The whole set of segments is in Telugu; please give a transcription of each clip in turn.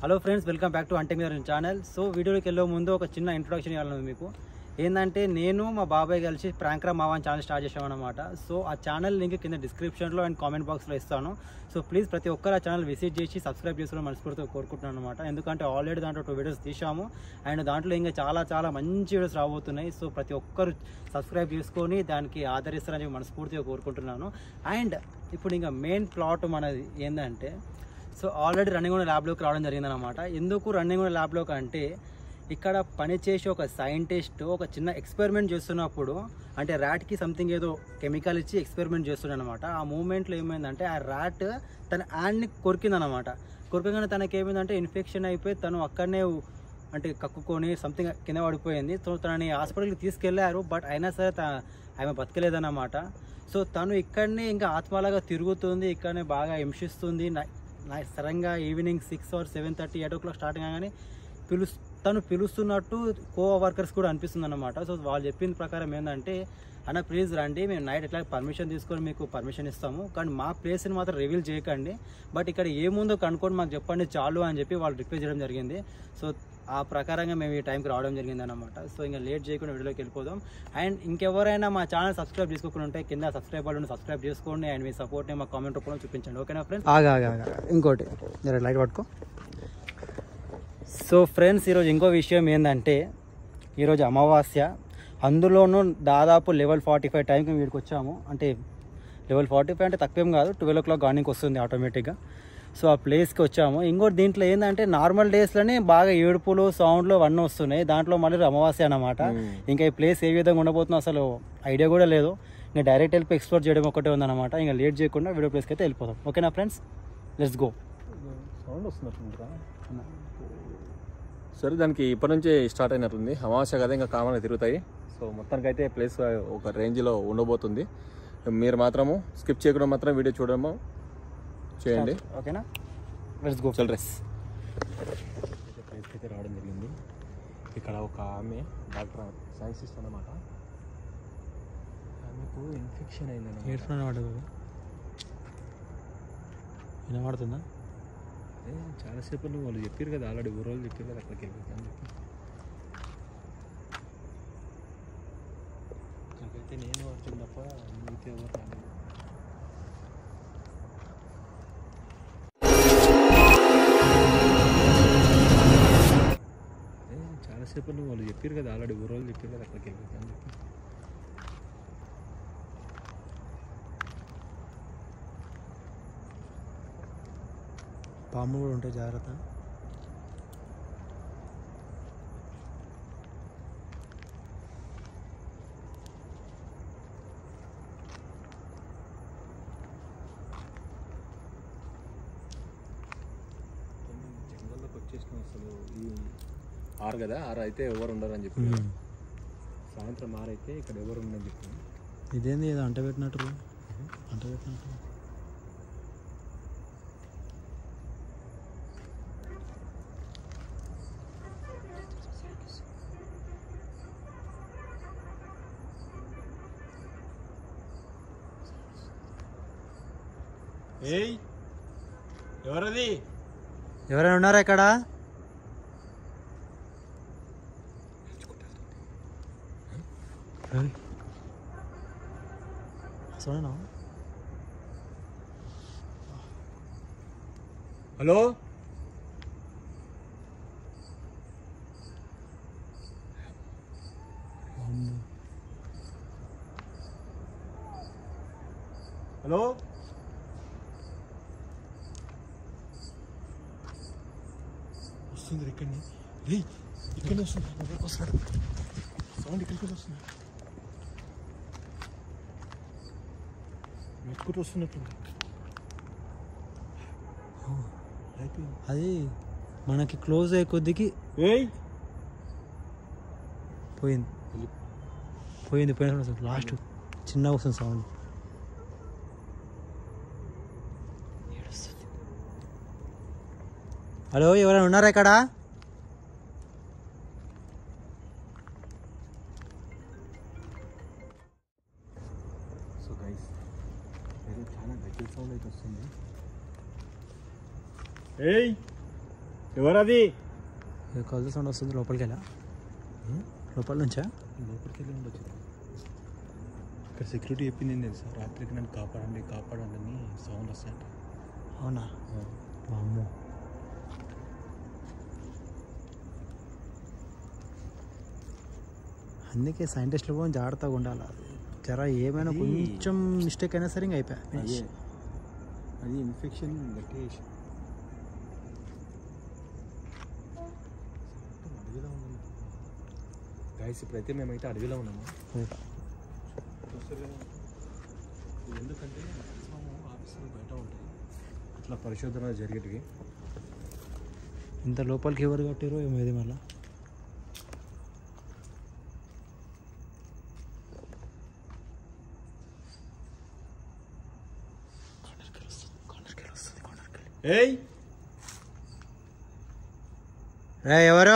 Hello friends, welcome back to hunting channel. So వీడియోకి వెళ్ళే ముందు ఒక చిన్న ఇంట్రొడక్షన్ ఇవ్వాలన్నది మీకు. ఏంటంటే నేను మా బాబాయ్ కలిసి ప్రాంక్రా మావా అని ఛానల్ స్టార్ట్ చేసామన్నమాట. సో ఆ ఛానల్ లింక్ కింద డిస్క్రిప్షన్లో అండ్ కామెంట్ బాక్స్లో ఇస్తాను. సో ప్లీజ్ ప్రతి ఒక్కరు ఆ ఛానల్ విజిట్ చేసి సబ్స్క్రైబ్ చేసుకుని మనస్ఫూర్తిగా కోరుకుంటున్నాను అనమాట. ఎందుకంటే ఆల్రెడీ దాంట్లో 2 వీడియోస్ తీసాము అండ్ దాంట్లో ఇంకా చాలా మంచి వీడియోస్ రాబోతున్నాయి. సో ప్రతి ఒక్కరు సబ్స్క్రైబ్ చేసుకొని దానికి ఆదరిస్తారని మనస్ఫూర్తిగా కోరుకుంటున్నాను. అండ్ ఇప్పుడు ఇంకా మెయిన్ ప్లాట్ మనది ఏంటంటే, సో ఆల్రెడీ రన్నింగ్ ల్యాబ్లోకి రావడం జరిగిందనమాట. ఎందుకు రన్నింగ్ ల్యాబ్లోకి అంటే, ఇక్కడ పనిచేసి ఒక సైంటిస్ట్ ఒక చిన్న ఎక్స్పెరిమెంట్ చేస్తున్నప్పుడు, అంటే ర్యాట్కి సంథింగ్ ఏదో కెమికల్ ఇచ్చి ఎక్స్పెరిమెంట్ చేస్తున్నాడనమాట. ఆ మూమెంట్లో ఏమైందంటే ఆ ర్యాట్ తన హ్యాండ్ని కొరికిందనమాట. కొరకగానే తనకి ఏమైందంటే ఇన్ఫెక్షన్ అయిపోయి తను అక్కడనే అంటే కక్కుకొని సంథింగ్ కింద పడిపోయింది. సో తనని హాస్పిటల్కి తీసుకెళ్లారు, బట్ అయినా సరే ఆమె బతకలేదన్నమాట. సో తను ఇక్కడనే ఇంకా ఆత్మలాగా తిరుగుతుంది, ఇక్కడనే బాగా హింసిస్తుంది. సడన్గా ఈవినింగ్ 6 or 7:30, 8 o'clock స్టార్ట్ కాగానే తను పిలుస్తున్నట్టు కో వర్కర్స్ కూడా అనిపిస్తుంది అన్నమాట. సో వాళ్ళు చెప్పిన ప్రకారం ఏంటంటే, అన్న ప్లీజ్ రండి, మేము నైట్ ఎట్లా పర్మిషన్ తీసుకొని మీకు పర్మిషన్ ఇస్తాము, కానీ మా ప్లేస్ని మాత్రం రివీల్ చేయకండి, బట్ ఇక్కడ ఏముందో కనుక్కొని మాకు చెప్పండి చాలు అని చెప్పి వాళ్ళు రిక్వెస్ట్ చేయడం జరిగింది. సో ఆ ప్రకారంగా మేము ఈ టైంకి రావడం జరిగింది అనమాట. సో ఇంకా లేట్ చేయకుండా వీడియోకి వెళ్ళిపోదాం. అండ్ ఇంకెవరైనా మా ఛానల్ సబ్స్క్రైబ్ చేసుకోకుండా ఉంటే కింద సబ్స్క్రైబ్ వాళ్ళని సబ్స్క్రైబ్ చేసుకోండి అండ్ మీ సపోర్ట్ని మా కామెంట్ రూపంలో చూపించండి. ఓకేనా ఫ్రెండ్స్? ఇంకోటి లైట్ పట్టుకో. సో ఫ్రెండ్స్, ఈరోజు ఇంకో విషయం ఏంటంటే, ఈరోజు అమావాస్య, అందులోనూ దాదాపు level 45 టైంకి వీడికి వచ్చాము. అంటే level 45 అంటే తక్కువేం కాదు, 12 o'clock గార్నింగ్కి వస్తుంది ఆటోమేటిక్గా. సో ఆ ప్లేస్కి వచ్చాము. ఇంకోటి దీంట్లో ఏంటంటే, నార్మల్ డేస్లోనే బాగా ఏడుపులు సౌండ్లు అవన్నీ వస్తున్నాయి, దాంట్లో మళ్ళీ అమావాస్య అన్నమాట. ఇంకా ఈ ప్లేస్ ఏ విధంగా ఉండబోతుందో అసలు ఐడియా కూడా లేదు. ఇంకా డైరెక్ట్ వెళ్ళి ఎక్స్ప్లోర్ చేయడం ఒకటే ఉందన్నమాట. ఇంకా లేట్ చేయకుండా వీడియో ప్లేస్కి అయితే వెళ్ళిపోతాం. ఓకేనా ఫ్రెండ్స్, లెట్స్ గో. సౌండ్ వస్తున్నట్టుందిరా. సరే, దానికి ఇప్పటి నుంచే స్టార్ట్ అయినట్టుంది. అమావాస్య కదా, ఇంకా కామన్గా తిరుగుతాయి. సో మొత్తానికి అయితే ప్లేస్ ఒక రేంజ్లో ఉండబోతుంది. మీరు మాత్రము స్కిప్ చేయకుండా మాత్రం వీడియో చూడడము చేయండి. ఓకేనా, లెట్స్ గో. చిల్డ్రన్స్ ప్లేస్కి అయితే రావడం జరిగింది. ఇక్కడ ఒక ఆమె డాక్టర్ సైన్సిస్ట్ అన్నమాట. ఆమెకు ఇన్ఫెక్షన్ అయిందన్నమాట. వినబడుతుందా? అదే చాలాసేపు వాళ్ళు చెప్పారు కదా, ఆల్రెడీ ఊరోళ్ళు చెప్పారు కదా అక్కడికి వెళ్ళిపోతాను చెప్పి. అక్కడికైతే నేను వచ్చింది తప్ప మిగతా ఎవరు రాలేదు. అదే చాలాసేపు వాళ్ళు చెప్పారు కదా, ఆల్రెడీ ఊరోళ్ళు చెప్పారు కదా అక్కడికి వెళ్ళిపోతాను చెప్పి. పాము కూడా ఉంటాయి, జాగ్రత్త. జంగల్లోకి వచ్చేసిన అసలు ఈ 6 కదా, 6 అయితే ఎవరు ఉండరు అని చెప్పి. సాయంత్రం 6 అయితే ఇక్కడ ఎవరు ఉండని చెప్పి. ఇదేంది ఏదో అంట పెట్టినట్టు. ఏయ్, ఎవరది? ఎవరైనా ఉన్నారా ఇక్కడ? సరేనా? హలో, హలో, వస్తుంది ఇక్కడిని. ఇక్కడనే వస్తుంది, వస్తాడు సౌండ్ ఇక్కడికి వస్తుంది. మెట్టుకుంటూ వస్తున్నట్టుంది. అది మనకి క్లోజ్ అయ్యే కొద్దికి పోయింది లాస్ట్ చిన్నగా వస్తుంది సౌండ్. హలో, ఎవరైనా ఉన్నారా ఇక్కడ? ఏయ్ ఎవరది? కాల్ సౌండ్ వస్తుంది. లోపలికి వెళ్ళా, లోపల నుంచా? లోపలికి వెళ్ళి ఉండొచ్చు. ఇక్కడ సెక్యూరిటీ చెప్పింది ఏంటి తెలుసా, రాత్రికి నన్ను కాపాడండి కాపాడండి అని సౌండ్ వస్తాయంట. అవునా? అమ్మో. అందుకే సైంటిస్టులు కూడా జాగ్రత్తగా ఉండాలి. జర ఏమైనా కొంచెం మిస్టేక్ అయినా సరే ఇంకా అయిపోయా. అది ఇన్ఫెక్షన్ గట్టేసి అడవిలో ఉన్నాము గాయస్. ఇప్పుడైతే మేమైతే అడవిలో ఉన్నాము. ఎందుకంటే ఆఫీసులు బయట ఉంటాయి, అట్లా పరిశోధన జరిగేటివి. ఇంత లోపలికి ఎవరు కట్టారో ఏమో ఇది మళ్ళీ. ఏయ్ ఎవరు?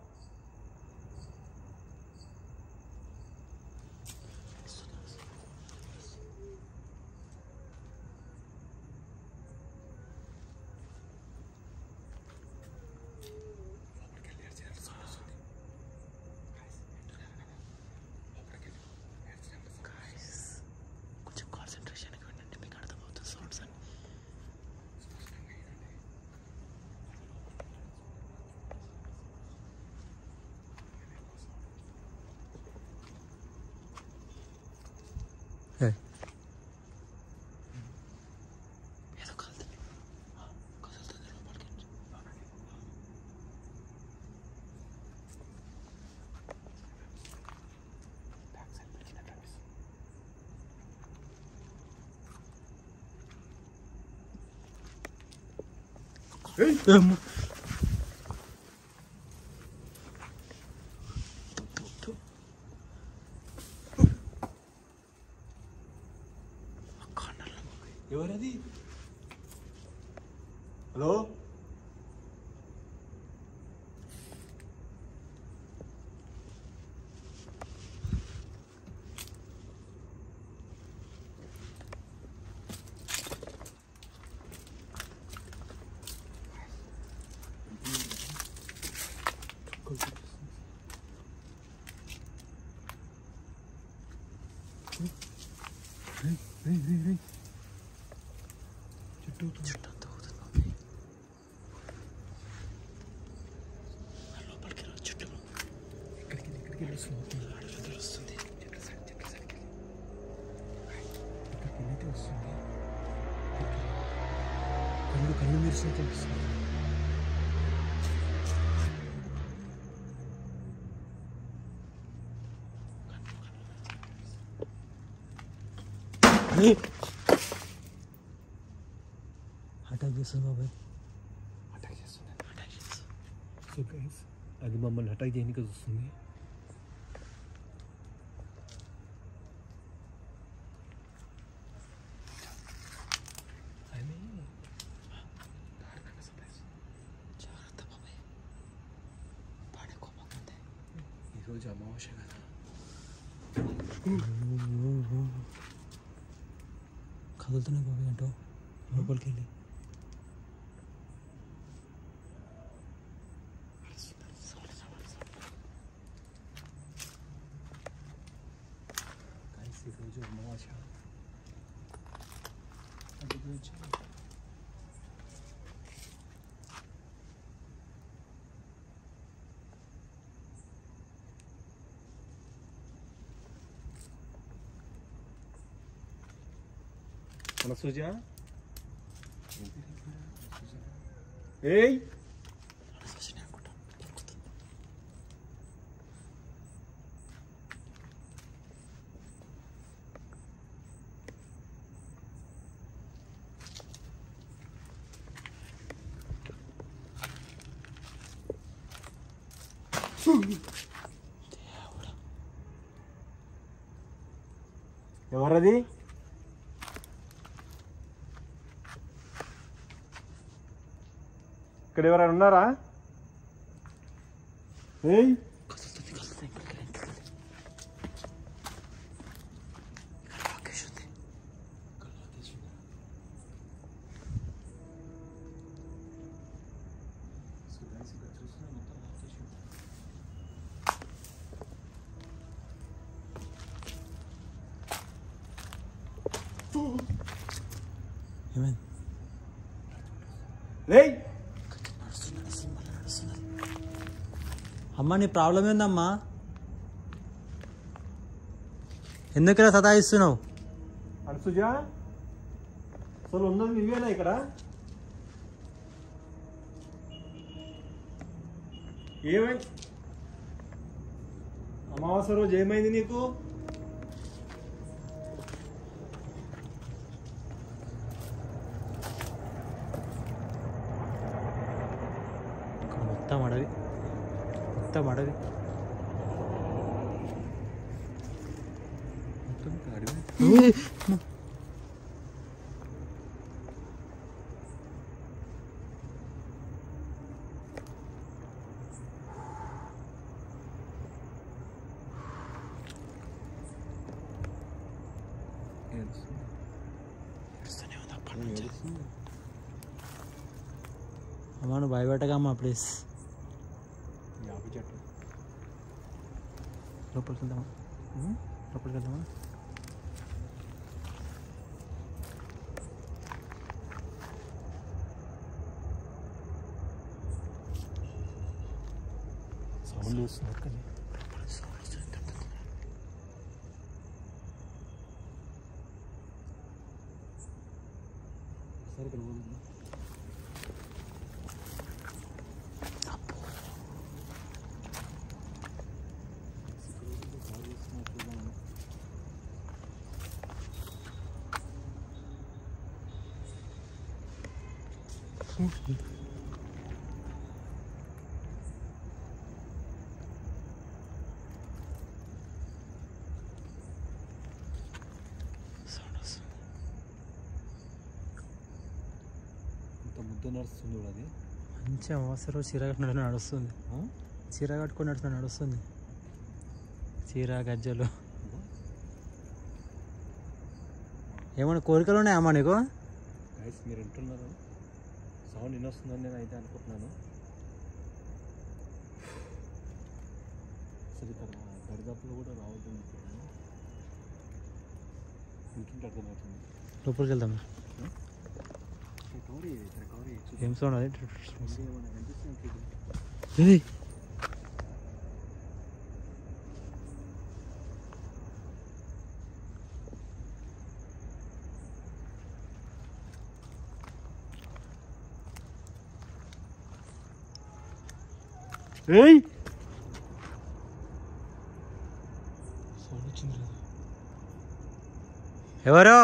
కొంచెం కాన్సన్ట్రేషన్ ఉండండి, మీకు అర్థమవుతుంది సౌండ్స్ అని. ఏదో కలుతుంది, కదులుతుంది లోపలికి. బ్యాక్ సైడ్ పిలిచినట్టు అనిపిస్తుంది. ఎవరది? హలో చుట్టూ అంతా అవుతుంది బాబు. లోపలికి రా, చుట్టూ ఇక్కడికి వస్తుంది. అడవికి వస్తుంది. చెట్ల సైడ్కి ఇక్కడికి వస్తుంది. కళ్ళు మెరిసినట్టు అనిపిస్తుంది. అటాక్ చేస్తుంది బాబాయ్. అటాక్ చేస్తుంది. అటాక్ చేస్తుంది. సో గైస్, అది మమ్మల్ని అటాక్ చేయడానికి వస్తుంది. జాగ్రత్త బాబాయ్, పాడే కోపకుంది. ఈరోజు అమావాస్య కదా. కదులుతున్నాయి బాబాయ్ అంటూ లోపలికి వెళ్ళి. ఈరోజు అమావాస్య, అది గురించి మన సుజా. ఏయ్ ఎవరది? ఇక్కడ ఎవరైనా ఉన్నారా? ఏయ్ ఏమైంది? అమ్మా నీ ప్రాబ్లం ఏందమ్మా? ఎందుకు ఇలా సతాయిస్తున్నావు? అనుసుజ అసలు ఉన్నది నువ్వేనా ఇక్కడ? ఏమైంది? అమావాస్య రోజు ఏమైంది నీకు? మొత్తం అడవి, మొత్తం అడవి. అమ్మా నువ్వు భయపెట్టగా అమ్మా ప్లీజ్. లోపలికి వెళ్దామా? లోపలికి వెళ్దామా? సౌండ్ వస్తుంది కానీ సరే ఇక్కడ ముద్ద నడుస్తుంది అది మంచి అమావాస్య రోజు చీర కట్టుకున్నట్టు నడుస్తుంది. చీర కట్టుకున్నట్టు నడుస్తుంది. చీర గజ్జలు ఏమైనా కోరికలు ఉన్నాయమ్మా నీకు? గైస్ మీరు వింటున్నారు సౌండ్ వినొస్తుందని నేను అయితే అనుకుంటున్నాను. అసలు ఇక్కడ దరిదాపులో కూడా రావద్దు వింటుంటే అర్థమవుతుంది. లోపలికి వెళ్దామా? ఏం సౌండ్ అది? ఏయ్ సౌండ్ వచ్చింది. ఎవరో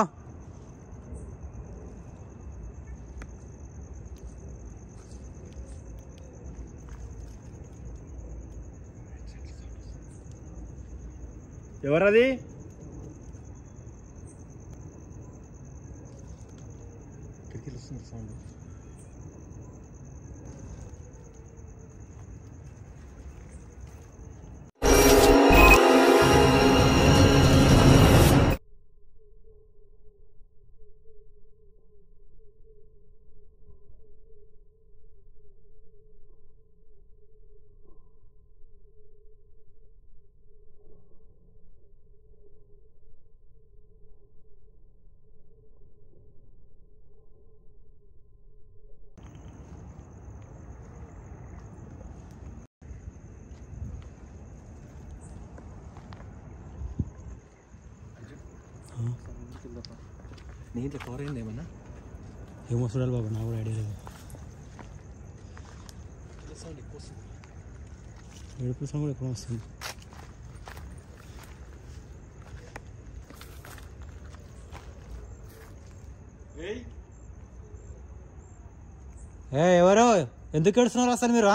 ఎవరది? కిటికీలు వస్తుంది సౌండ్. నీ ఇంట్లో కవర్ అయింది ఏమన్నా? ఏమో చూడాలి బాబు, నాకు కూడా ఐడియా లేదు. ఏడుపు సౌండ్ కూడా ఎక్కడ వస్తుంది? ఎవరో ఎందుకు ఏడుస్తున్నారు అసలు మీరు?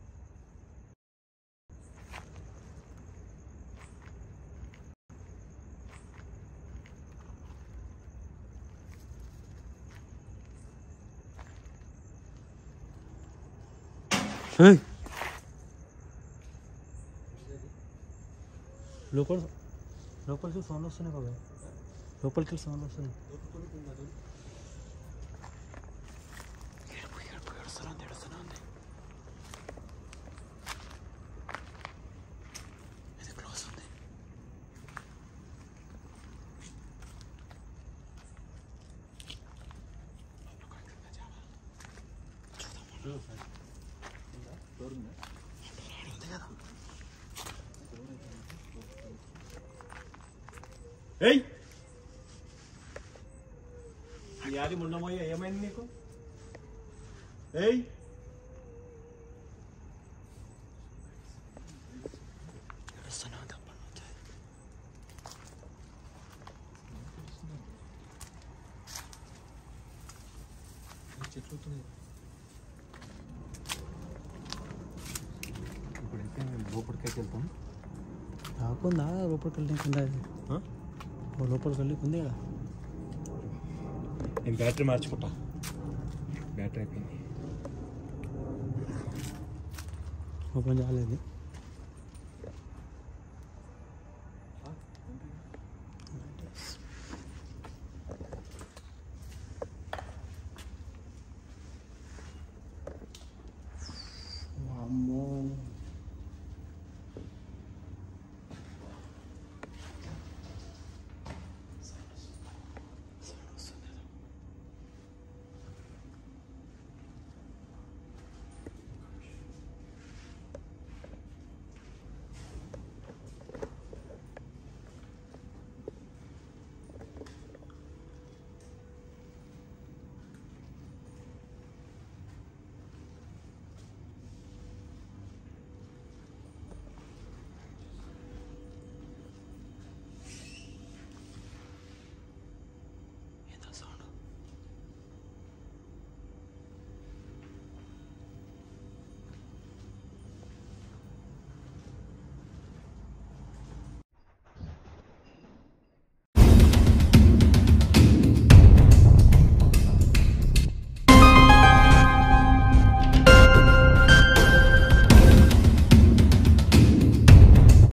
లోపలికి సౌండ్ వస్తున్నాయి బాబా, లోపలికి సౌండ్ వస్తున్నాయి. ఏయ్ ఈ ఆది ముండమోయ ఏమైంది నీకు? ఏయ్ ఇప్పుడైతే మేము లోపలికైతే వెళ్తాం. రాకుందా లోపలికి వెళ్ళి లోపలికి వెళ్ళి ఉంది కదా. నేను బ్యాటరీ మార్చుకుంటా, బ్యాటరీ అయిపోయింది. ఓపెన్ చేయలేదు.